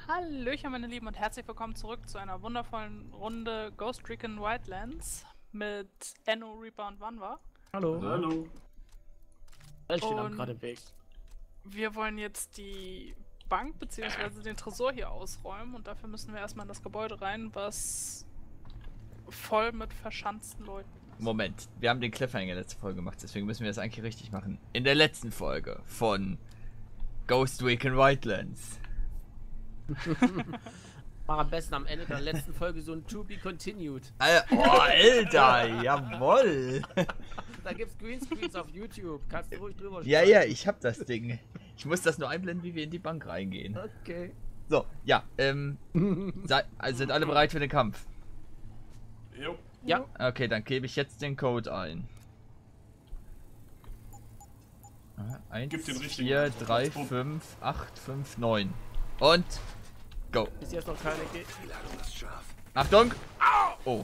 Hallöchen meine Lieben und herzlich willkommen zurück zu einer wundervollen Runde Ghost Recon Wildlands mit Enno, Reaper und Wanwa. Hallo. Hallo. Ich stehe gerade im Weg. Wir wollen jetzt die Bank bzw. den Tresor hier ausräumen und dafür müssen wir erstmal in das Gebäude rein, was voll mit verschanzten Leuten ist. Moment, wir haben den Cliffhanger letzte Folge gemacht, deswegen müssen wir das eigentlich richtig machen. In der letzten Folge von Ghost Recon Wildlands. Mach am besten am Ende der letzten Folge so ein To Be Continued. Oh, Alter, jawoll. Da gibt's Greenscreens auf YouTube. Kannst du ruhig drüber Ja, sprechen. ja, ich hab das Ding. Ich muss das nur einblenden, wie wir in die Bank reingehen. Okay. So, ja, sind alle bereit für den Kampf? Jo. Ja. Okay, dann gebe ich jetzt den Code ein. 1, Gib den richtigen 4, Antwort. 3, 5, 8, 5, 9. Und go. Bis jetzt noch keine Achtung! Oh.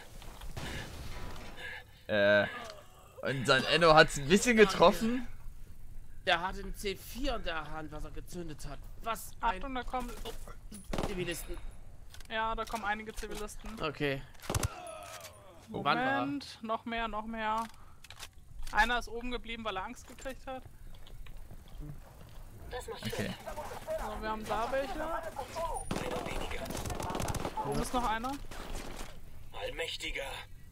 Und sein Enno hat's ein bisschen getroffen. Der hat einen C4 in der Hand, was er gezündet hat. Was ein Achtung, da kommen... Zivilisten. Ja, da kommen einige Zivilisten. Okay. Wann war er? Moment, noch mehr. Einer ist oben geblieben, weil er Angst gekriegt hat. Okay. Also wir haben da welche. Oben ist noch einer. Allmächtiger.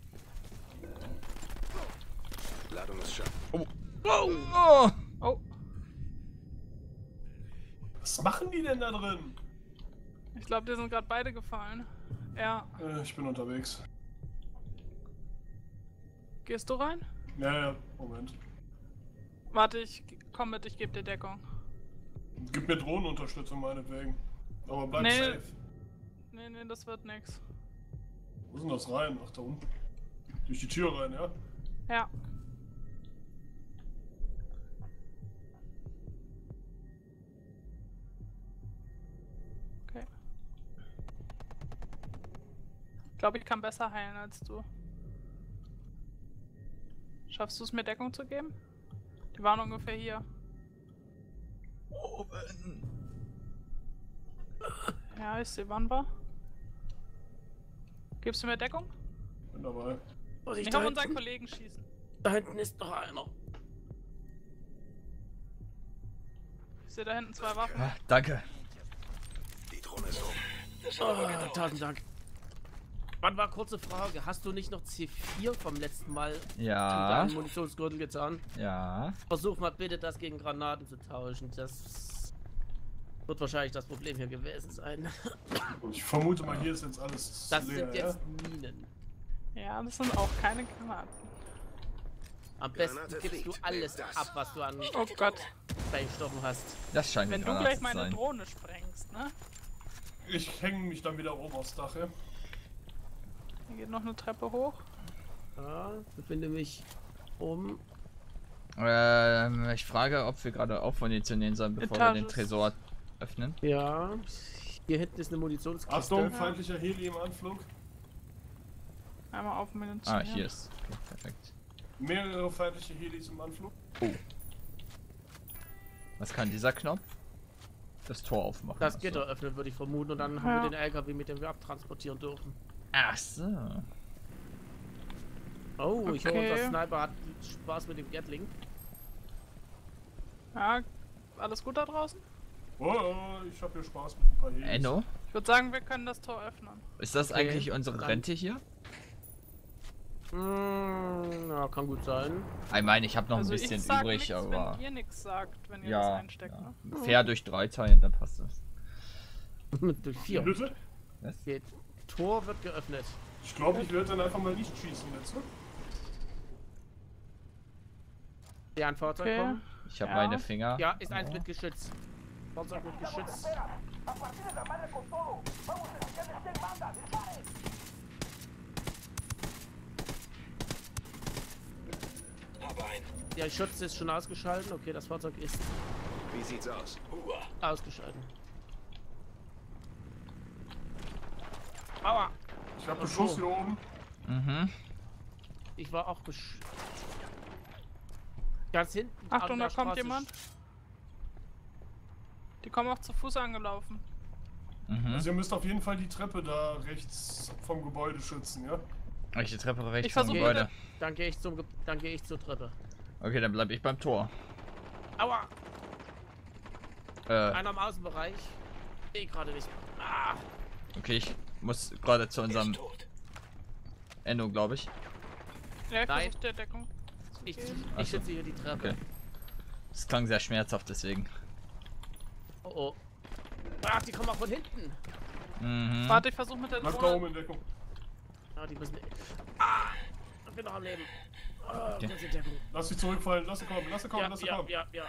Ladung ist scharf. Oh. Oh, Was machen die denn da drin? ich glaube, die sind gerade beide gefallen. Ja, Ich bin unterwegs. gehst du rein? Ja, Moment. Warte, ich komm mit, ich gebe dir Deckung. Gib mir Drohnenunterstützung meinetwegen. Aber bleib Nee. safe. Nee, das wird nix. Wo ist denn das rein? Ach, da unten. Durch die Tür rein, ja? Ja. Okay. Ich glaube, ich kann besser heilen als du. Schaffst du es mir Deckung zu geben? Die waren ungefähr hier. Oben. Ja, ich sehe Wanwa. Gibst du mir Deckung? Bin dabei. Vorsicht, Ich da kann unseren hinten, Kollegen schießen. da hinten ist noch einer. Ich sehe da hinten zwei Waffen. Ah, danke. Die Drohne ist oben. Das Oh, tausend Dank. Wann war kurze Frage? Hast du nicht noch C4 vom letzten Mal in Ja. deinen Munitionsgürtel getan? Ja. Versuch mal bitte, das gegen Granaten zu tauschen. Das wird wahrscheinlich das Problem hier gewesen sein. Ich vermute mal, hier ist jetzt alles Das leer, sind jetzt Minen. Ja, das sind auch keine Granaten. Am besten Granate gibst du fliegt. alles Das. ab, was du an Oh Gott. Sprengstoffen hast. Das scheint Wenn eine du Granate gleich zu meine sein. Drohne sprengst, ne? Ich hänge mich dann wieder oben aufs Dach, ja? Hier geht noch eine Treppe hoch. Ja, befinde mich oben. Ich frage, ob wir gerade aufmunitionieren sollen, bevor wir den Etages. Tresor öffnen. Ja, hier hinten ist eine Munitionskiste. Achtung, feindlicher Heli im Anflug. Einmal auf Munition. Ah, hier ist. Okay, perfekt. Mehrere feindliche Helis im Anflug. Was kann dieser Knopf? Das Tor aufmachen. Das Achso. Gitter öffnen, würde ich vermuten. Und dann Ja. haben wir den LKW, mit dem wir abtransportieren dürfen. Ach so. Oh, ich höre, Okay. unser Sniper hat Spaß mit dem Gatling. Ja, alles gut da draußen? Oh, ich hab hier Spaß mit ein paar Helis. Enno, Ich würde sagen, wir können das Tor öffnen. ist das Okay, eigentlich unsere dann- Rente hier? Ja, kann gut sein. Ich meine, ich habe noch Also ein bisschen ich sag übrig, nix, aber. wenn ihr nichts sagt, wenn ihr das Ja, einsteckt, ja. ne? Fair durch 3 teilen, dann passt das. Durch 4. Bitte? Geht. Tor wird geöffnet. Ich glaube, ich werde dann einfach mal nicht schießen jetzt, ne? Ja, ein Fahrzeug Okay. kommen. Ich habe Ja. meine Finger. Ja, ist eins mit Geschütz. Fahrzeug mit Geschütz. Habe einen. Der Schutz ist schon ausgeschaltet. Okay, das Fahrzeug ist Wie sieht's aus? ausgeschaltet. Aua! Ich habe Ach Beschuss so. hier oben. Mhm. Ich war auch besch... Ganz hinten. Achtung, an da der kommt Straße jemand. Die kommen auch zu Fuß angelaufen. Mhm. Also ihr müsst auf jeden Fall die Treppe da rechts vom Gebäude schützen, ja? Die Treppe rechts Ich vom versuche Gebäude. Dann gehe ich zur Treppe. Okay, dann bleib ich beim Tor. Aua! Einer im Außenbereich. Sehe ich gerade nicht. Ah! Okay, ich muss gerade zu Er unserem ist tot. Enno, glaube ich. Ja, ich Nein. versuche der Deckung. zu Ich geben. Ach so. schütze hier die Treppe. Okay. Das klang sehr schmerzhaft, deswegen. Oh oh. Ach, die kommen auch von hinten. Mhm. Warte, ich versuche mit der Bleib da Drohne. oben in Deckung. Ah, die müssen. Ah! Ich bin noch am Leben. Ah, Okay. kurze Deckung. Lass dich zurückfallen, lass sie kommen, lass sie kommen, Ja, lass sie ja, kommen. ja, ja.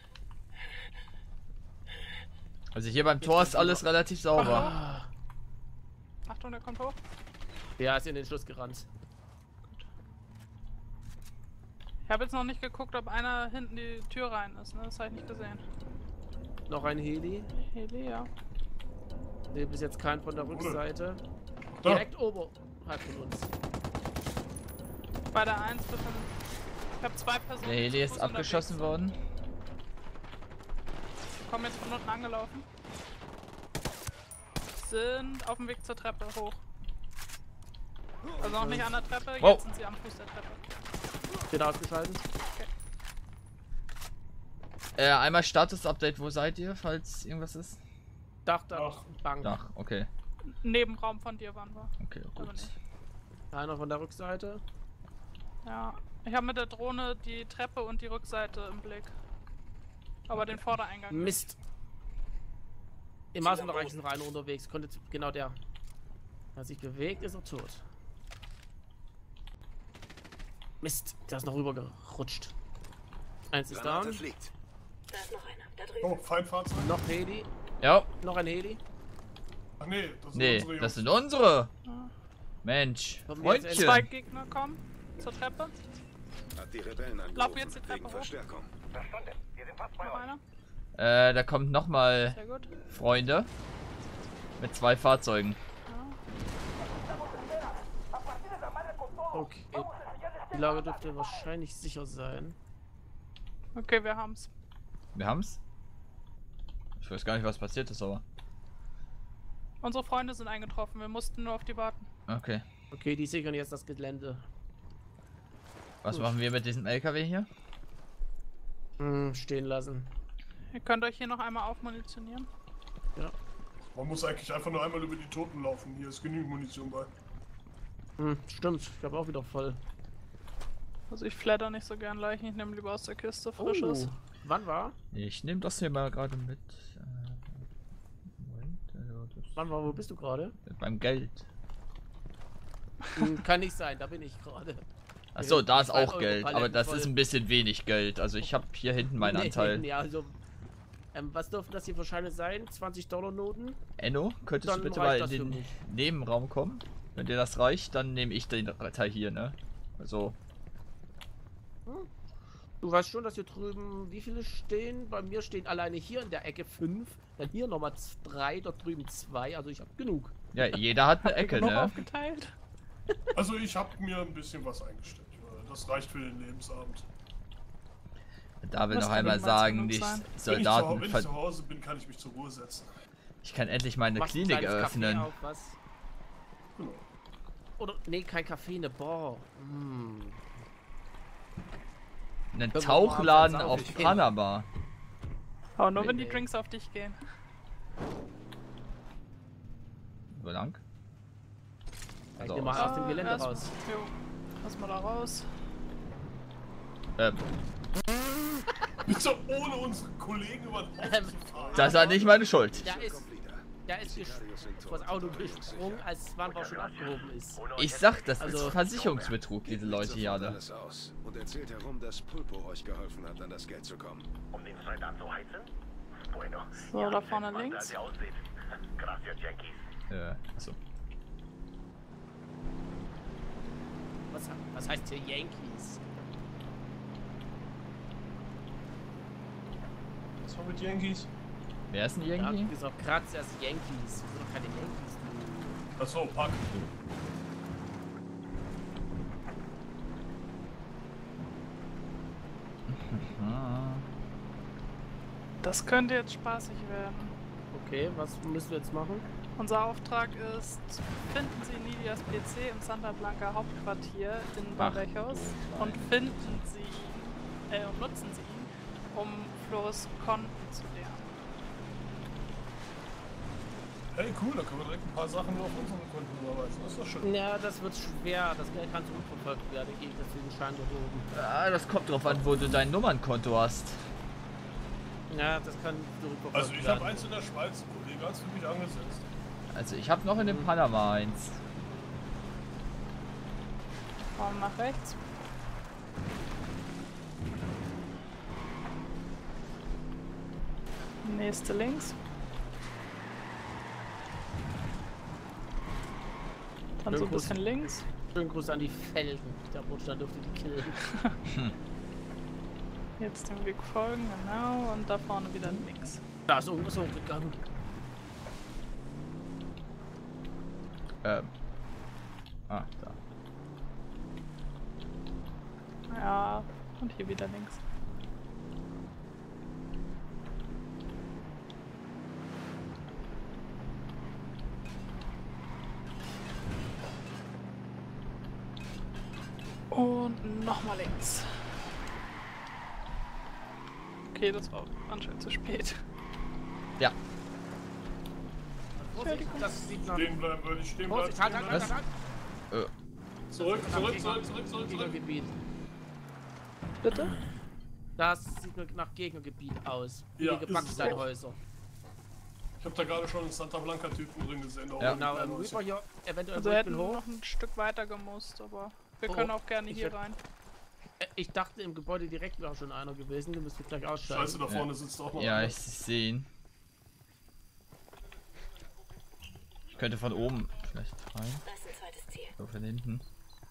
Also hier beim Tor ist alles relativ sauber. Ah. Achtung, der kommt hoch. Ja, ist in den Schluss gerannt. Ich habe jetzt noch nicht geguckt, ob einer hinten die Tür rein ist, ne? Das habe ich nicht gesehen. Noch ein Heli. Heli, ja. Nee, bis jetzt kein von der Rückseite. Da. Direkt oberhalb von uns. Bei der 1 bitte. Ich habe 2 Personen. Der Heli zu ist Fuß abgeschossen unterwegs. worden. Die kommen jetzt von unten angelaufen. Sind auf dem Weg zur Treppe hoch. Also noch nicht an der Treppe, Wow. jetzt sind sie am Fuß der Treppe. Bin ausgeschaltet. Einmal Status-Update, wo seid ihr, falls irgendwas ist? Dach, Ach. Bank. Ach, okay. Nebenraum von dir waren wir. Okay, Aber gut. nicht. Einer von der Rückseite. Ja. Ich habe mit der Drohne die Treppe und die Rückseite im Blick. Aber den Vordereingang. nicht. Mist. Im Außenbereich ist noch einer unterwegs. Genau der. Er hat sich bewegt, ist er tot. Mist, der ist noch rübergerutscht. Eins ist Granate down. fliegt. Da ist noch einer. Da drüben. Oh, Feindfahrzeug. Noch Heli. Ja, Noch ein Heli. Ach nee, das sind nee, unsere Jungs. das sind unsere. Ja. Mensch, Kommen wir jetzt Freundchen. 2 Gegner kommen zur Treppe. Hat die Rebellen Laufen jetzt die angerufen. Treppe Wegen hoch. Verstärkung. Noch einer. Da kommt nochmal Sehr gut. Freunde. Mit 2 Fahrzeugen. Okay. Die Lage dürfte wahrscheinlich sicher sein. Okay, wir haben's. Wir haben's. Ich weiß gar nicht, was passiert ist, aber. Unsere Freunde sind eingetroffen, wir mussten nur auf die warten. Okay. Okay, die sichern jetzt das Gelände. Was Gut. machen wir mit diesem LKW hier? Stehen lassen. Ihr könnt euch hier noch einmal aufmunitionieren. Ja. Man muss eigentlich einfach nur einmal über die Toten laufen. Hier ist genügend Munition bei. Stimmt, ich habe auch wieder voll. Also ich flatter nicht so gern Leichen, ich nehme lieber aus der Kiste frisches. Wann war? Ich nehme das hier mal gerade mit. Moment, Wann war? Wo bist du gerade? beim Geld. Kann nicht sein, da bin ich gerade. Achso, da ist 2 auch Euro Geld, aber Paletten das voll. ist ein bisschen wenig Geld. Also ich habe hier hinten meinen Anteil. Nee, also, was dürfen das hier für Scheine sein? 20-Dollar-Noten? Enno, könntest Dann du bitte reicht mal das in für den mich. Nebenraum kommen? Wenn dir das reicht, dann nehme ich den Teil hier, ne? Also, Du weißt schon, dass hier drüben wie viele stehen? Bei mir stehen alleine hier in der Ecke 5, dann hier nochmal 3, dort drüben 2, also ich habe genug. ja, jeder hat eine Ecke, Genug ne? aufgeteilt. Also ich habe mir ein bisschen was eingesteckt. Das reicht für den Lebensabend. Da will Das noch kann einmal niemals sagen, genug die sein. Soldaten. Wenn ich zu Hause bin, kann ich mich zur Ruhe setzen. Ich kann endlich meine Machst ein Klinik kleines Café eröffnen. auf, was? Genau. Oder, nee, kein Kaffee, eine Bar. Einen wir Tauchladen mal auf abends aufgehen? Panama. Aber nur wenn die Nee. Drinks auf dich gehen. So lang? Ich Also nehme mal aus. aus dem Gelände erst- raus. Jo, erstmal da raus. Bitte ohne unsere Kollegen über den Haufen zu fahren. Das war nicht meine Schuld. Da ist vor das Auto gesprungen, als das Warnbau schon abgehoben ist. Ich sag, das ist Also- Versicherungsbetrug, diese Leute hier alle. Alles aus und erzählt herum, dass Pulpo euch geholfen hat, an das Geld zu kommen. Um den Soldaten zu heizen? Bueno. So, da vorne links. Als ihr aussieht. Gracias, Yankees. Achso. Was heißt hier Yankees? Was war mit Yankees? Wer ist ein Ja, Yankee? wie gesagt, Grazias Yankees. Wir sind doch keine Yankees. Achso, Pack. Ah. Das könnte jetzt spaßig werden. Okay, was müssen wir jetzt machen? Unser Auftrag ist, finden Sie Nidias PC im Santa Blanca Hauptquartier in Barrejos und finden Sie und nutzen Sie ihn, um Flores Konten zu lernen. Hey, cool, da können wir direkt ein paar Sachen nur auf unseren Konten überweisen. Das ist doch schön. Ja, das wird schwer. Das Geld kann zurückverfolgt werden gegen den Schein dort oben. Ah, das kommt drauf an, wo du dein Nummernkonto hast. Ja, das kann zurückverfolgt Also werden. ich habe eins in der Schweiz, ein Kollege hat es für mich angesetzt. Also ich habe noch in dem Panama eins. Fahren nach rechts. Nächste links. Dann so ein bisschen links. Schönen Gruß an die Felgen. Der Brotstand dürfte die killen. Jetzt dem Weg folgen, genau. Und da vorne wieder links. Da ist irgendwas hochgegangen. Ah, da. Ja, und hier wieder links. Und nochmal links. Okay, das war anscheinend zu spät. Ja. Vorsicht, das sieht nach... Stehen bleiben, würde ich stehen bleiben. Vorsicht, halt, halt, halt, halt. Zurück. Gegnergebiet. Bitte? Das sieht nach Gegnergebiet aus. Ja, Billige ist es Backsteinhäuser. Ich habe da gerade schon einen Santa Blanca Typen drin gesehen. Da Ja. oben. Genau, Reaper hier eventuell Also wir hätten Brücken hoch. noch ein Stück weiter gemusst, aber wir Oh, können auch gerne ich hier hätt- rein. Ich dachte, im Gebäude direkt wäre schon einer gewesen. Du müsstest gleich aussteigen. Scheiße, da vorne sitzt auch noch Ja, einer. ich sehe ihn. Ich könnte von oben vielleicht rein. Das ist ein zweites Ziel. So von hinten.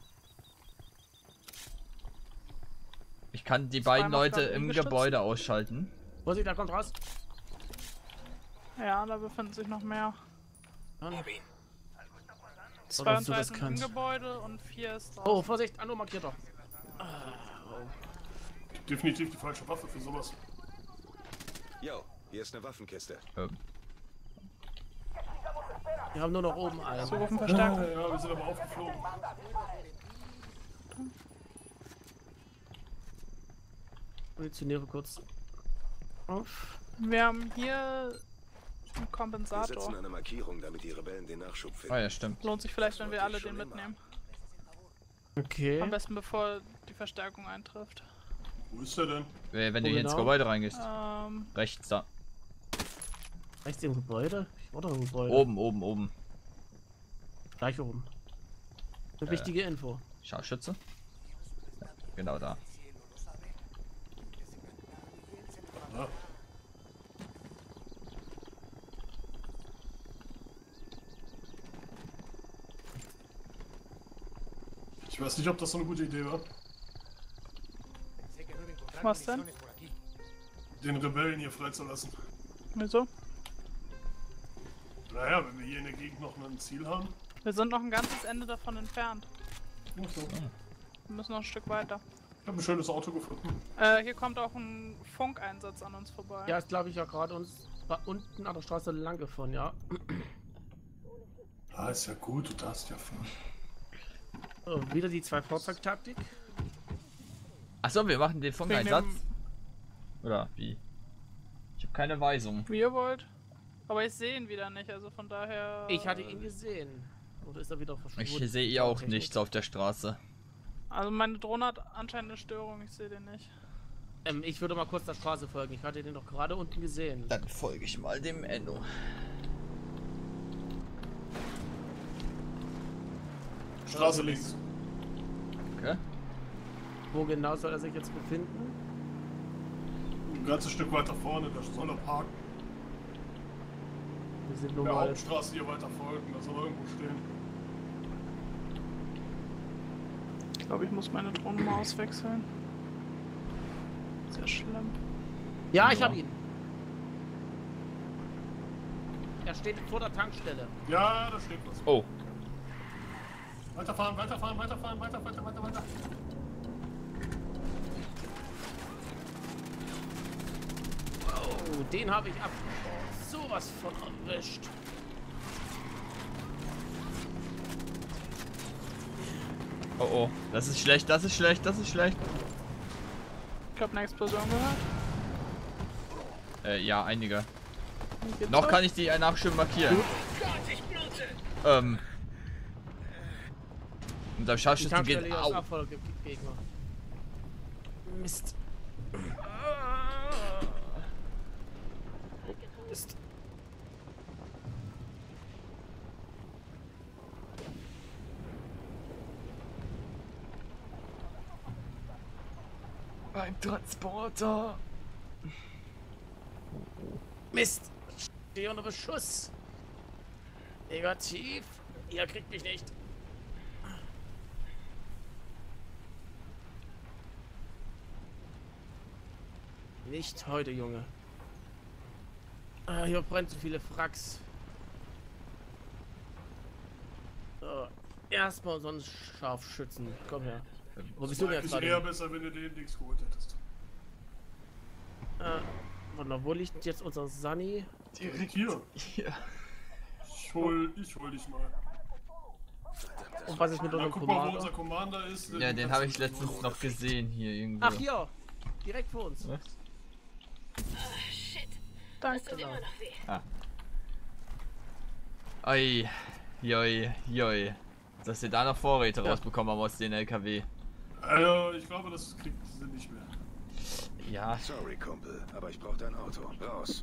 Ich kann die beiden Zweimal Leute Flammen im gestützt. Gebäude ausschalten. Vorsicht, da kommt raus. Ja, da befinden sich noch mehr. Dann- Zwei dass und du drei das sind im kannst. Gebäude und 4 ist Oh, draußen. Vorsicht, Anno markiert doch. Definitiv die falsche Waffe für sowas. Jo, hier ist eine Waffenkiste. Wir haben nur noch oben einen. So rufen Verstärkung. Ja, wir sind aber aufgeflogen. Munitioniere kurz auf. Wir haben hier einen Wir setzen Kompensator. eine Markierung, damit die Rebellen den Nachschub finden. Ah ja, stimmt. Lohnt sich vielleicht, wenn wir wollte alle ich den schon immer. mitnehmen. Okay. Am besten bevor die Verstärkung eintrifft. Wo ist der denn? Wenn du hier ins genau? Gebäude reingehst. Rechts da. Rechts im Gebäude? Ich war doch im Gebäude. Oben. Gleich oben. Eine wichtige Info. Scharfschütze. Ja, genau da. Ja. Ich weiß nicht, ob das so eine gute Idee war. Was denn? Den Rebellen hier freizulassen. Wieso? Naja, wenn wir hier in der Gegend noch ein Ziel haben. Wir sind noch ein ganzes Ende davon entfernt. Ach so. Wir müssen noch ein Stück weiter. Ich habe ein schönes Auto gefunden. Hier kommt auch ein Funkeinsatz an uns vorbei. Ja, ist glaube ich ja gerade uns war unten an der Straße lang gefahren, ja. Ah, ist ja gut, du darfst ja fahren. Wieder die zwei Fahrzeugtaktik. Achso, wir machen den Wegen Funkeinsatz. dem- Oder wie? Ich habe keine Weisung. Wie ihr wollt. Aber ich sehe ihn wieder nicht, also von daher... Ich hatte ihn gesehen. Oder ist er wieder verschwunden? Ich sehe ihr auch Technik. nichts auf der Straße. Also meine Drohne hat anscheinend eine Störung, ich sehe den nicht. Ich würde mal kurz der Straße folgen. Ich hatte den doch gerade unten gesehen. Dann folge ich mal dem Enno. Straße links. Okay. Wo genau soll er sich jetzt befinden? Ein ganzes Stück weiter vorne, da soll er parken. Wir sind nur Der mal... Hauptstraße hier weiter folgen, da soll er irgendwo stehen. Ich glaube, ich muss meine Drohne mal auswechseln. Sehr schlimm. Ja, ich Ja. habe ihn. Er steht vor der Tankstelle. Ja, da steht was. Oh, Weiter. Oh, den habe ich abgebrochen. So sowas von erwischt. Oh oh, das ist schlecht, das ist schlecht, das ist schlecht. Ich habe eine Explosion gehört. Ja, einige. Geht's Noch was? kann ich die nach schön markieren. Und beim Die Scharfschützen Tankstelle geht. hier ist Au. auch voller Gegner. Mist. Mist. Beim Transporter. Mist. Ich stehe unter Beschuss. Negativ. Ihr kriegt mich nicht. Nicht heute, Junge. Ah, hier brennt so viele Fracks. So, erstmal so einen Scharfschützen. Komm her. Wo bist du denn jetzt Ist gerade? eher besser, wenn du den nichts geholt hättest. Warte mal, wo liegt jetzt unser Sunny? Direkt hier. Hier. Ich hol dich mal. Und was ist mit Na, unserem guck mal, wo Commander? unser Commander ist. Ja, den habe ich letztens noch gesehen hier irgendwo. Ach, hier! Direkt vor uns. Was? Shit. Danke. Das tut immer noch weh. Oi, joi, joi. Dass wir da noch Vorräte rausbekommen haben aus den LKW. Also, ich glaube, das kriegt sie nicht mehr. Ja, Sorry, Kumpel, aber ich brauche dein Auto. Raus.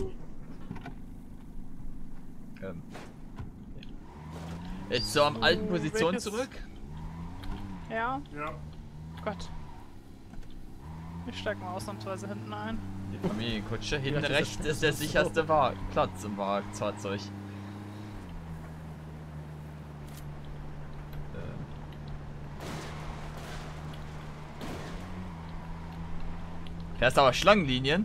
Jetzt zur alten Position welches- zurück. Ja, Ja. Gott. Ich steig mal ausnahmsweise hinten ein. Die Familienkutsche. Hinten das ist- rechts ist der sicherste Platz im Fahrzeug. Fährst aber Schlangenlinien?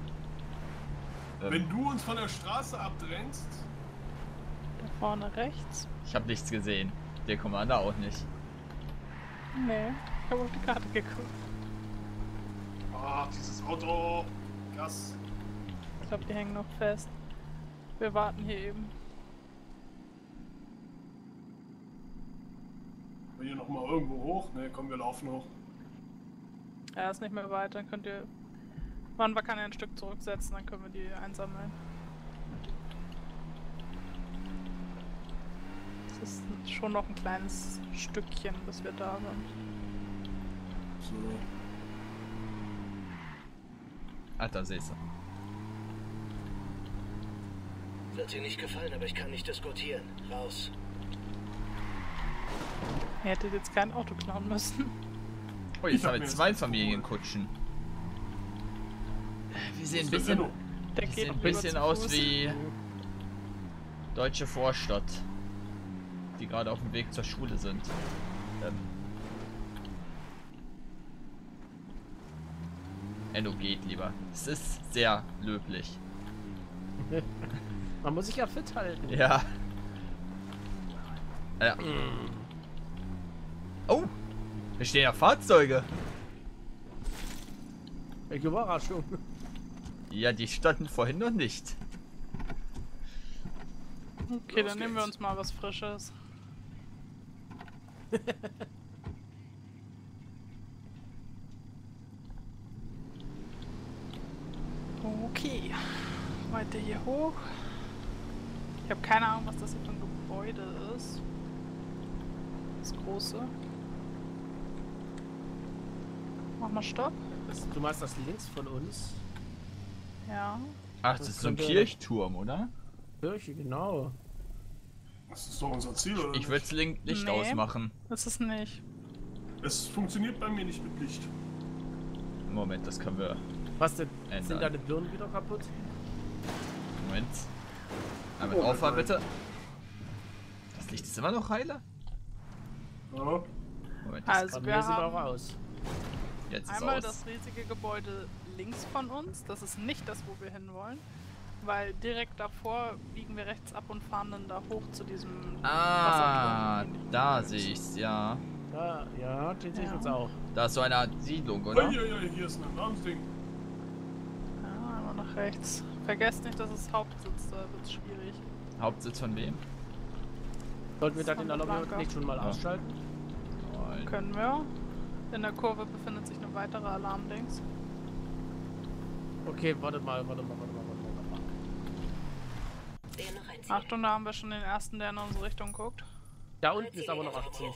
Wenn du uns von der Straße abdrängst, Da vorne rechts. Ich habe nichts gesehen. Der Commander auch nicht. Nee, ich habe auf die Karte geguckt. dieses Auto, Gas. Ich glaube, die hängen noch fest. Wir warten hier eben. Wir hier nochmal irgendwo hoch. Ne, komm, wir laufen hoch. Er ist nicht mehr weit, dann könnt ihr... Wann kann er ein Stück zurücksetzen, dann können wir die einsammeln. Es ist schon noch ein kleines Stückchen, bis wir da sind. So. Ah, da siehst du. Wird dir nicht gefallen, aber ich kann nicht diskutieren. Raus. Ihr hättet jetzt kein Auto klauen müssen. Oh, jetzt Ich hab haben wir mir zwei jetzt Familienkutschen. Wir sehen ein Das ist bisschen, Renault. Der die geht sehen doch ein lieber bisschen zu aus Fuß. wie deutsche Vorstadt, die gerade auf dem Weg zur Schule sind. Enno geht lieber. Es ist sehr löblich. Man muss sich ja fit halten. Ja. Ja. Oh! Hier stehen ja Fahrzeuge. Welche Überraschung. Ja, die standen vorhin noch nicht. Okay, Los dann nehmen wir geht's. uns mal was Frisches. Okay, weiter hier hoch. Ich habe keine Ahnung, was das hier für ein Gebäude ist. Das große. Mach mal Stopp. Du meinst das links von uns? Ja. Ach, das ist so ein könnte- Kirchturm, oder? Kirche, genau. Das ist doch unser Ziel, oder? Ich würde es Licht Nee. ausmachen. Das ist nicht. Es funktioniert bei mir nicht mit Licht. Moment, das können wir. Was denn? Ändern. Sind deine Birnen wieder kaputt? Moment. Einmal Oh, drauffahren, nein. bitte. Das Licht ist immer noch heiler? Ja. Moment, das Also Von wir mir sind wir haben raus. jetzt ist einmal aus. das riesige Gebäude links von uns. Das ist nicht das, wo wir hinwollen. Weil direkt davor biegen wir rechts ab und fahren dann da hoch zu diesem Ah, Wasserturm. da sehe ich's, ja. Da, ja, den sehe ich Ja. jetzt auch. Da ist so eine Art Siedlung, oder? Hier ist ein Namensding. Ja, einmal nach rechts. Vergesst nicht, dass es Hauptsitz, da wird's schwierig. Hauptsitz von wem? Sollten wir da den Santa Alarm Blanca. nicht schon mal Ja. ausschalten? Nein. Können wir. In der Kurve befindet sich eine weitere Alarmdings. Okay, warte mal. Den noch einziehen. Achtung, da haben wir schon den ersten, der in unsere Richtung guckt. Da unten ist aber noch 18.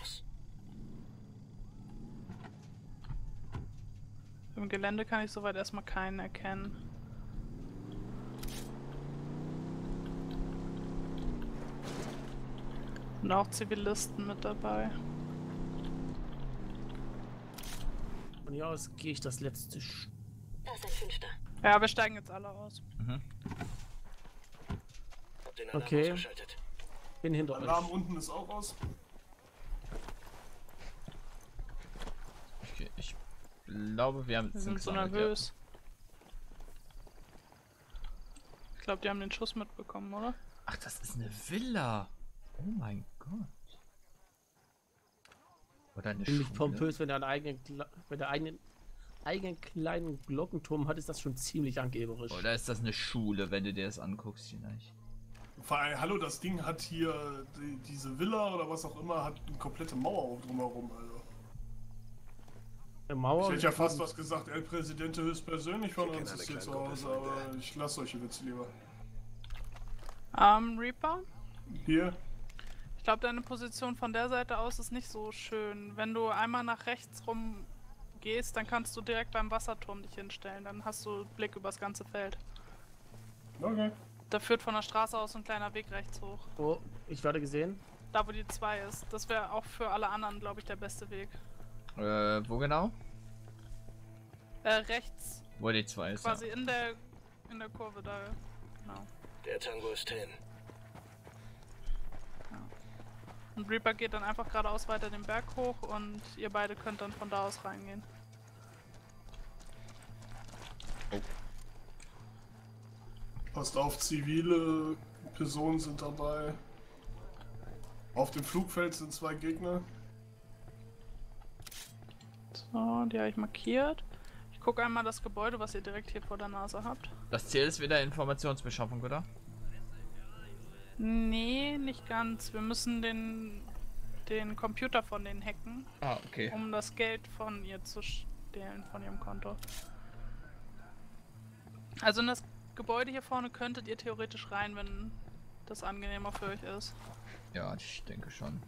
Im Gelände kann ich soweit erstmal keinen erkennen. Und auch Zivilisten mit dabei. Von hier aus gehe ich das letzte Da ist ein Fünfter. Ja, wir steigen jetzt alle aus. Mhm. Hab den Alarm Okay. ausgeschaltet. Bin hinter Alarm euch. unten ist auch aus. Okay, ich glaube, wir haben Wir sind so gesammelt, nervös. Ich glaube, die haben den Schuss mitbekommen, oder? Ja. Ach, das ist eine Villa. Oh mein Gott. Oder eine Ziemlich Schule. pompös, wenn er einen eigenen kleinen Glockenturm hat, ist das schon ziemlich angeberisch. Oder ist das eine Schule, wenn du dir das anguckst vielleicht? Vor allem, hallo, das Ding hat hier diese Villa oder was auch immer, hat eine komplette Mauer drumherum, also. Eine Mauer. Ich hätte ja fast was gesagt, El Presidente höchstpersönlich von Ich uns kenne ist alle hier zu kleinen Hause, Kumpels, aber ich lasse solche Witze lieber. Reaper? Hier, Ich glaube, deine Position von der Seite aus ist nicht so schön. Wenn du einmal nach rechts rum gehst, dann kannst du direkt beim Wasserturm dich hinstellen. Dann hast du Blick übers ganze Feld. okay. Da führt von der Straße aus ein kleiner Weg rechts hoch. Oh, ich werde gesehen. Da, wo die 2 ist. Das wäre auch für alle anderen, glaube ich, der beste Weg. Wo genau? Rechts, Wo die 2 ist. quasi Ja. in der Kurve da. Genau. Der Tango ist 10. Und Reaper geht dann einfach geradeaus weiter den Berg hoch und ihr beide könnt dann von da aus reingehen. Passt auf, zivile Personen sind dabei. Auf dem Flugfeld sind 2 Gegner. So, die habe ich markiert. Ich gucke einmal das Gebäude, was ihr direkt hier vor der Nase habt. Das Ziel ist wieder Informationsbeschaffung, oder? Nee, nicht ganz. Wir müssen den Computer von denen hacken, Ah, okay. um das Geld von ihr zu stehlen, von ihrem Konto. Also in das Gebäude hier vorne könntet ihr theoretisch rein, wenn das angenehmer für euch ist. Ja, ich denke schon.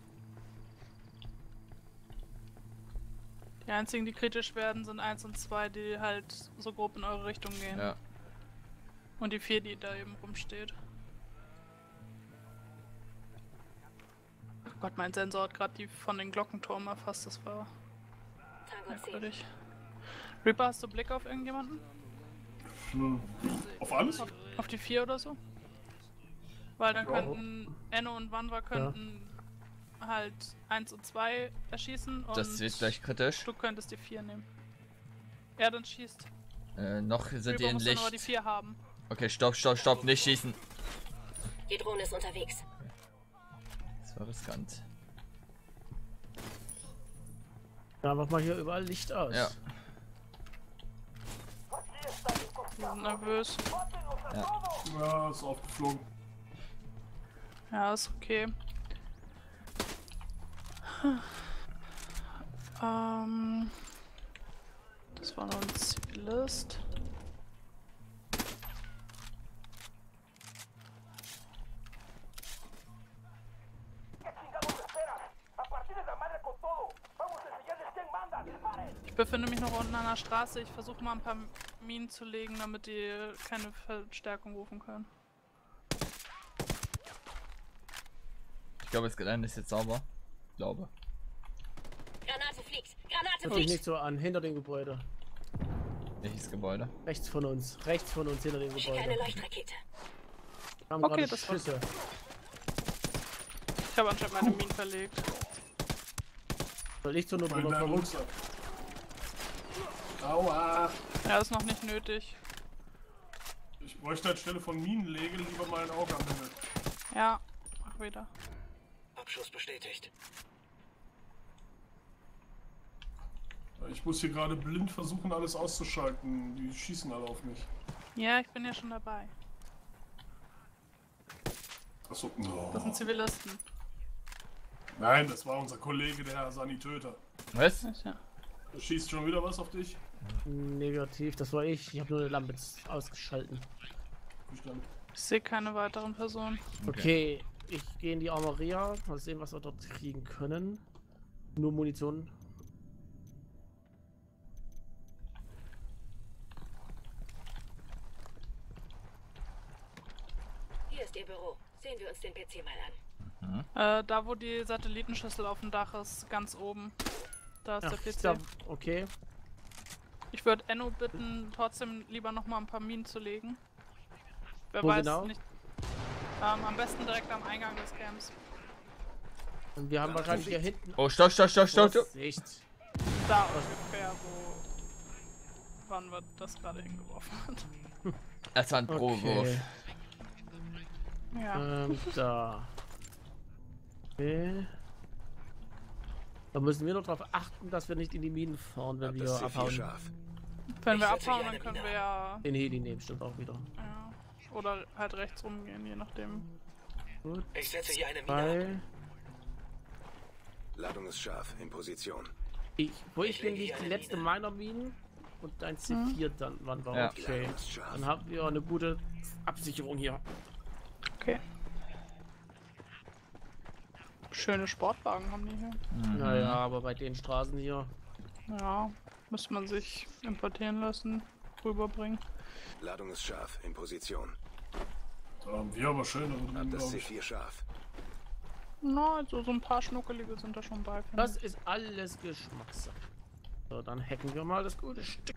Die einzigen, die kritisch werden, sind 1 und 2, die halt so grob in eure Richtung gehen. Ja. Und die 4, die da eben rumsteht. Ach Gott, mein Sensor hat gerade die von den Glockenturm erfasst, das war Tango 10. merkwürdig. Reaper, hast du Blick auf irgendjemanden? Auf alles? Auf die 4 oder so? Weil dann Ja. könnten Enno und Wanwa könnten halt 1 und 2 erschießen und Das wird gleich kritisch. du könntest die 4 nehmen. Er dann schießt. Noch sind die Reaper in muss dann aber die Licht. 4 haben. Okay, stopp, nicht schießen. Die Drohne ist unterwegs. Das war riskant. Ja, mach mal hier überall Licht aus. Ja. Die sind nervös. Ja, ist aufgeflogen. Ja, ist okay. Das war noch ein Zivilist. Ich befinde mich noch unten an der Straße. Ich versuche mal ein paar Minen zu legen, damit die keine Verstärkung rufen können. Ich glaube, das Gelände ist jetzt sauber. Ich glaube. Granate fliegt! Granate Hört sich fliegt! nicht so an, hinter dem Gebäude. Welches Gebäude? Rechts von uns hinter dem Schicke eine Gebäude. Leuchtrakete. Wir haben Okay, gerade das war's. Schüsse. Ich habe anscheinend meine Minen verlegt. Soll ich zur Not Weil drüber der kommen? Rucksack. Aua! Ja, ist noch nicht nötig. Ich bräuchte anstelle von Minenlege lieber mal ein Auge am Himmel. Ja, mach wieder. Abschuss bestätigt. Ich muss hier gerade blind versuchen, alles auszuschalten. Die schießen alle auf mich. Ja, ich bin ja schon dabei. Achso, no. Das sind Zivilisten. Nein, das war unser Kollege, der Herr Sanitöter. Was? Ja. Da schießt schon wieder was auf dich. Negativ, das war ich. Ich habe nur eine Lampe ausgeschalten. Verstanden. Ich sehe keine weiteren Personen. Okay, ich gehe in die Armoria. Mal sehen, was wir dort kriegen können. Nur Munition. Hier ist Ihr Büro. Sehen wir uns den PC mal an. Da wo die Satellitenschüssel auf dem Dach ist, ganz oben. Da ist der PC. Da, okay. Ich würde Enno bitten, trotzdem lieber noch mal ein paar Minen zu legen. Wer Wo weiß genau? nicht. Am besten direkt am Eingang des Camps. Und wir haben wahrscheinlich hier hinten. Oh, stopp. Vorsicht. Da ungefähr, wo... Wann wird das gerade hingeworfen hat. Das war ein Pro-Wurf. Okay. Ja. Da. Okay. Da müssen wir noch darauf achten, dass wir nicht in die Minen fahren, wenn Hab wir das C4 abhauen. scharf. Wenn Ich wir setze abhauen, hier dann eine können Mine wir ja... Den Heli nehmen, stimmt auch wieder. ja. Oder halt rechts rumgehen, je nachdem. Gut. Ich setze hier eine Mine ab. Bei. Ladung ist scharf, in Position. Wo ich bin, lege liegt hier die eine letzte Mine. meiner Minen und ein C4 dann. Wann war Ja. okay. Ladung ist scharf. Dann haben wir eine gute Absicherung hier. Okay. Schöne Sportwagen haben die hier. Naja, aber bei den Straßen hier. Ja, muss man sich importieren lassen, rüberbringen. Ladung ist scharf, in Position. Da haben wir aber schön Hab drin, das glaube ich. C4 scharf. Na, also so ein paar Schnuckelige sind da schon bei. Das ist alles Geschmackssache. So, dann hacken wir mal das gute Stück.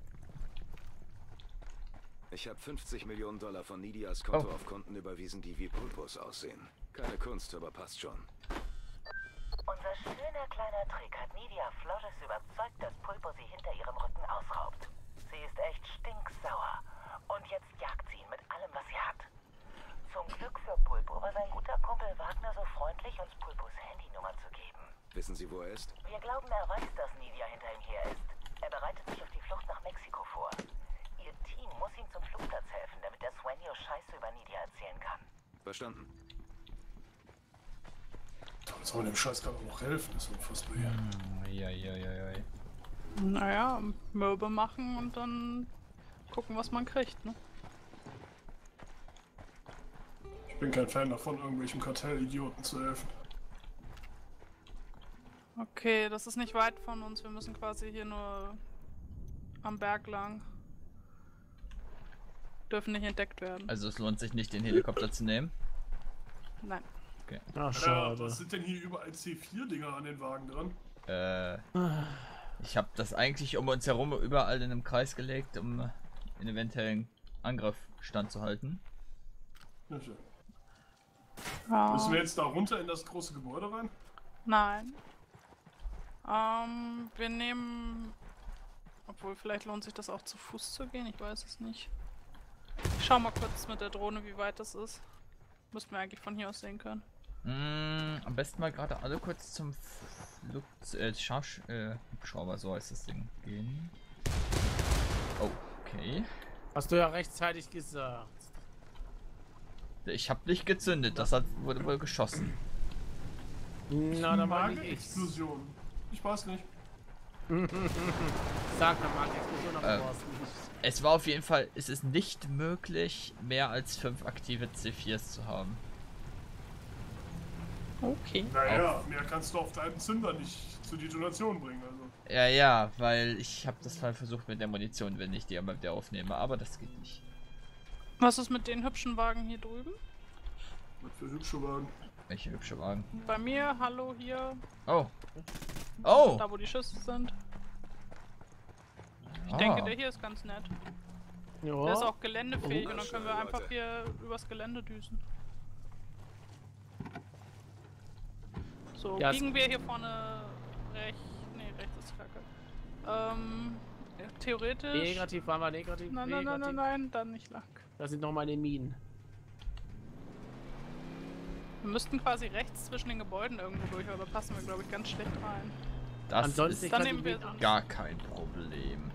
Ich habe 50 Millionen Dollar von Nidias Konto auf Konten überwiesen, die wie Pulpos aussehen. Keine Kunst, aber passt schon. Unser schöner kleiner Trick hat Nidia Flores überzeugt, dass Pulpo sie hinter ihrem Rücken ausraubt. Sie ist echt stinksauer. Und jetzt jagt sie ihn mit allem, was sie hat. Zum Glück für Pulpo war sein guter Kumpel Wagner so freundlich, uns Pulpos Handynummer zu geben. Wissen Sie, wo er ist? Wir glauben, er weiß, dass Nidia hinter ihm her ist. Er bereitet sich auf die Flucht nach Mexiko vor. Ihr Team muss ihm zum Flugplatz helfen, damit der Sueño Scheiße über Nidia erzählen kann. Verstanden. Dann soll man dem Scheiß gerade auch noch helfen, das ist unfassbar. Naja, Mürbe machen und dann gucken, was man kriegt, ne? Ich bin kein Fan davon, irgendwelchen Kartellidioten zu helfen. Okay, das ist nicht weit von uns. Wir müssen quasi hier nur am Berg lang. Dürfen nicht entdeckt werden. Also es lohnt sich nicht, den Helikopter zu nehmen. Nein. Ach, schade. Was sind denn hier überall C4-Dinger an den Wagen dran? Ich habe das eigentlich um uns herum überall in einem Kreis gelegt, um einen eventuellen Angriff standzuhalten. Ja, schön. Ja. Müssen wir jetzt da runter in das große Gebäude rein? Nein. Wir nehmen... Obwohl, vielleicht lohnt sich das auch zu Fuß zu gehen, ich weiß es nicht. Ich schau mal kurz mit der Drohne, wie weit das ist. Müssten wir eigentlich von hier aus sehen können. Am besten mal gerade alle kurz zum Hubschrauber, so heißt das Ding, gehen. Oh, okay. Hast du ja rechtzeitig gesagt. Ich habe nicht gezündet, wurde wohl geschossen. Na, da war nicht ich. Explosion. Ich weiß nicht. Sag mal, Explosion, aber du warst nicht. Es war auf jeden Fall, es ist nicht möglich, mehr als 5 aktive C4s zu haben. Okay. Naja, mehr kannst du auf deinen Zünder nicht zur Detonation bringen, also. Ja, weil ich habe das mal versucht mit der Munition, wenn ich die einmal wieder aufnehme, aber das geht nicht. Was ist mit den hübschen Wagen hier drüben? Was für hübsche Wagen. Welche hübsche Wagen? Bei mir, hallo hier. Oh. Oh! Da wo die Schüsse sind. Ich Ah. denke, der hier ist ganz nett. Ja. Der ist auch geländefähig und dann können wir Schöne einfach Leute. hier übers Gelände düsen. So, Ja, biegen wir hier vorne rechts. Nee, rechts ist kacke. Theoretisch. Negativ waren wir negativ. Nein, dann nicht lang. Das sind noch meine Minen. Wir müssten quasi rechts zwischen den Gebäuden irgendwo durch, aber da passen wir, glaube ich, ganz schlecht rein. Das Ansonsten ist Dann kann nehmen wir ich gar kein Problem.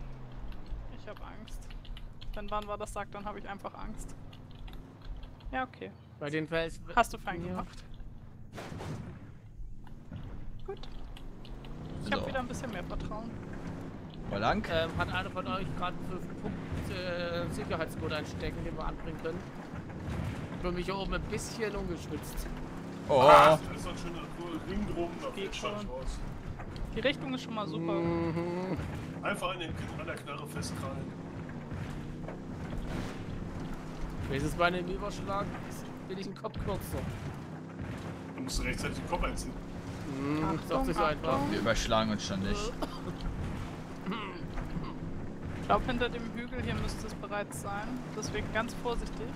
Ich habe Angst. Wenn wann war das sagt, dann habe ich einfach Angst. Ja, okay. Bei den Fels... Hast du fein gemacht. Gut. Ich habe wieder ein bisschen mehr Vertrauen. Mal lang. Hat einer von euch gerade einen 5-Punkt Sicherheitscode einstecken, den wir anbringen können? Ich fühle mich hier oben ein bisschen ungeschützt. Oh. Ach, da ist doch schon ein Ring drum, da Geht fällt schon schon. raus. Die Richtung ist schon mal super. Einfach an der Knarre festkrallen. Wenn es bei einem Überschlag bin ich ein Kopf kürzer. Du musst rechtzeitig den Kopf einziehen. Sagt sich einfach. Wir überschlagen uns schon nicht. Ich glaube, hinter dem Hügel hier müsste es bereits sein. Deswegen ganz vorsichtig.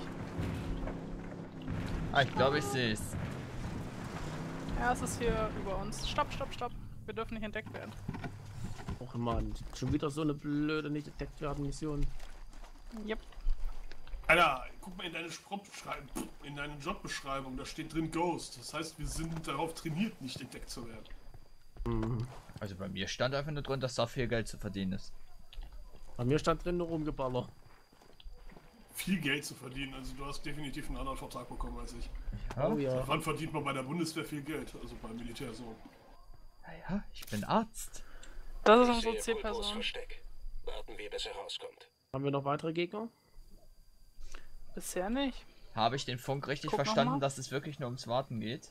Ah, ich glaube, ich sehe es. Ja, es ist hier über uns. Stopp, stopp, stopp. Wir dürfen nicht entdeckt werden. Och Mann, schon wieder so eine blöde nicht entdeckt werden Mission. Yep. Alter, guck mal in deine Jobbeschreibung, da steht drin Ghost. Das heißt, wir sind darauf trainiert, nicht entdeckt zu werden. Also bei mir stand einfach nur drin, dass da viel Geld zu verdienen ist. Bei mir stand drin nur Rumgeballer. Viel Geld zu verdienen, also du hast definitiv einen anderen Vertrag bekommen als ich. Ja. Oh ja. Wann verdient man bei der Bundeswehr viel Geld? Also beim Militär so. Naja, ich bin Arzt. Das ist Ich unsere sehe Pulpos Zielperson. Versteck. Warten wir, bis er rauskommt. Haben wir noch weitere Gegner? Bisher nicht. Habe ich den Funk richtig Guck noch verstanden, mal. dass es wirklich nur ums Warten geht?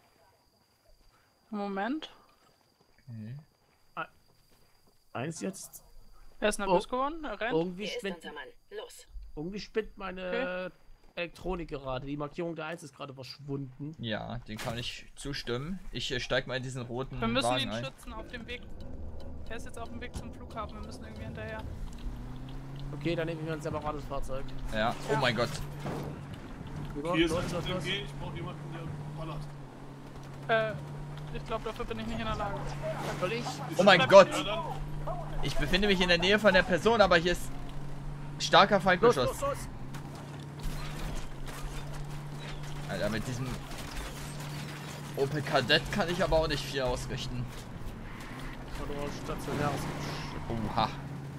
Moment. Okay. Eins jetzt. Er ist nervös geworden. Er rennt. Irgendwie Hier ist spinnt, unser Mann. Los. irgendwie spinnt meine Elektronik gerade. Die Markierung der 1 ist gerade verschwunden. Ja, den kann ich zustimmen. Ich steig mal in diesen roten Wir müssen Wagen ihn ein. schützen auf dem Weg. Er ist jetzt auf dem Weg zum Flughafen. Wir müssen irgendwie hinterher. Okay, dann nehme ich mir ein separates Fahrzeug. Ja, oh mein Gott. Rüber, Hier ist los, ein los, los. MG, ich brauche jemanden, der ballert. Ich glaube, dafür bin ich nicht in der Lage. Soll ich? Oh mein Gott. Ja, dann. Ich befinde mich in der Nähe von der Person, aber hier ist starker Los, Feindbeschuss. los, los. Alter, mit diesem Opel Kadett kann ich aber auch nicht viel ausrichten. Oder stationäres. Oha.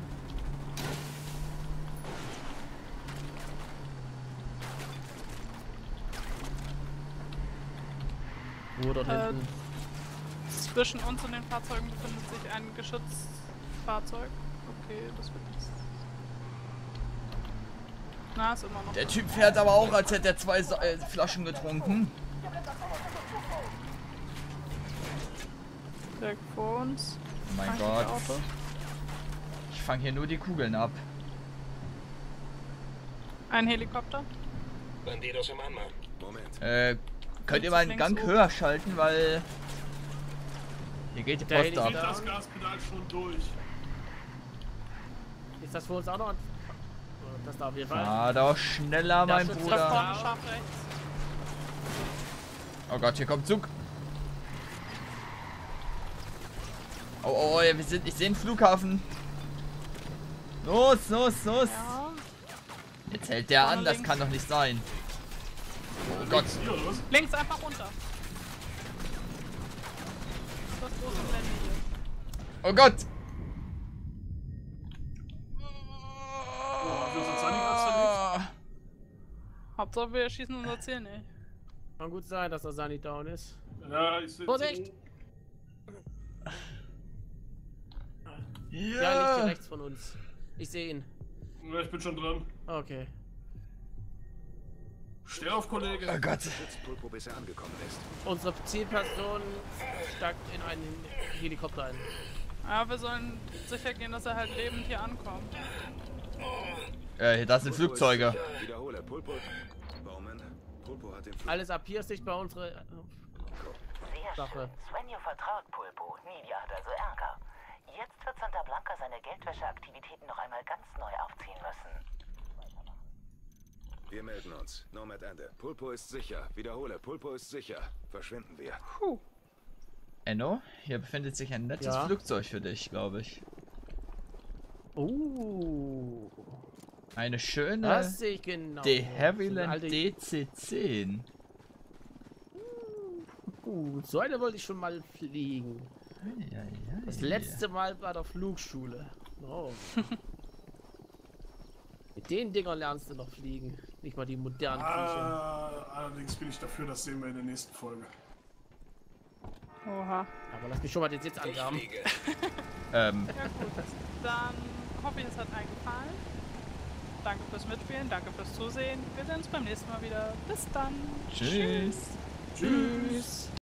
Wo dort hinten? Zwischen uns und den Fahrzeugen befindet sich ein Geschützfahrzeug. Okay, das wird nichts. Na, ist immer noch. Der Typ fährt aber auch, als hätte er 2 Flaschen getrunken. Direkt vor uns. Oh mein Ein Gott. Auto. Ich fange hier nur die Kugeln ab. Ein Helikopter. Bandidos im Anmarsch. Moment. Könnt ihr mal einen Gang höher schalten, weil hier geht die Der Post ab. Geht das Gaspedal schon durch. Ist das für uns auch noch? Das darf hier rein. Fahr doch schneller, mein Schütze Da Bruder. vorne scharf rechts. Oh Gott, hier kommt Zug. Oh, oh, ja, ich sehe einen Flughafen. Los, los, los. Ja. Jetzt hält der Vorne an, das links. kann doch nicht sein. Oh Gott. Hier, oder was? Links einfach runter. Das große Gelände hier. Oh Gott. Wir sind Sanitas Hauptsache wir schießen unser Ziel nicht. Kann gut sein, dass der Sunny down ist. verlegt. Ja, ich sehe. Vorsicht! Ja, liegt hier rechts von uns. Ich sehe ihn. Ja, ich bin schon dran. Okay. Steh auf, Kollege. Oh Gott. Schützt Pulpo, bis er angekommen ist. Unsere Zielperson steigt in einen Helikopter ein. Ja, wir sollen sicher gehen, dass er halt lebend hier ankommt. Das sind Pulpo ist Flugzeuge. sicher. Wiederhole, Pulpo. Baumann, Pulpo hat den Flug. Alles ab hier ist nicht bei unserer Sehr Sache. schön. Svenjo vertraut Pulpo. Nidia hat also Ärger. Jetzt wird Santa Blanca seine Geldwäscheaktivitäten noch einmal ganz neu aufziehen müssen. Wir melden uns. Nomad Ende. Pulpo ist sicher. Wiederhole, Pulpo ist sicher. Verschwinden wir. Enno, hier befindet sich ein nettes Ja. Flugzeug für dich, glaube ich. Eine schöne Das sehe ich genau. De So eine Havilland alte- DC-10. So eine wollte ich schon mal fliegen. Das letzte Mal bei der Flugschule. Oh. Mit Mit den Dingern lernst du noch fliegen. Nicht mal die modernen Viecher. Allerdings bin ich dafür, das sehen wir in der nächsten Folge. Oha. Aber lass mich schon mal den Sitz angaben. Ja gut, dann hoffe ich, es hat euch gefallen. Danke fürs Mitspielen, danke fürs Zusehen. Wir sehen uns beim nächsten Mal wieder. Bis dann. Tschüss. Tschüss.